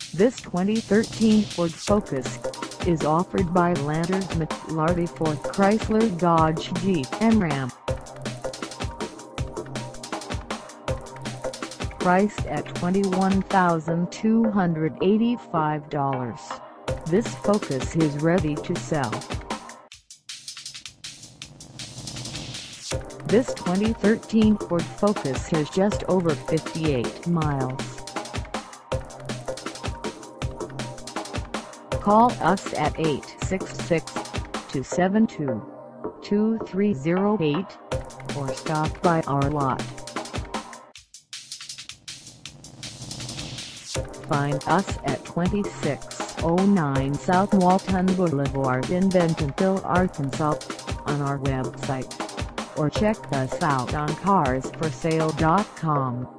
This 2013 Ford Focus is offered by Leonard McLarty Ford Chrysler Dodge Jeep and Ram. Priced at $21,285, this Focus is ready to sell. This 2013 Ford Focus has just over 58 miles. Call us at 866-272-2308 or stop by our lot. Find us at 2609 South Walton Boulevard in Bentonville, Arkansas, on our website, or check us out on carsforsale.com.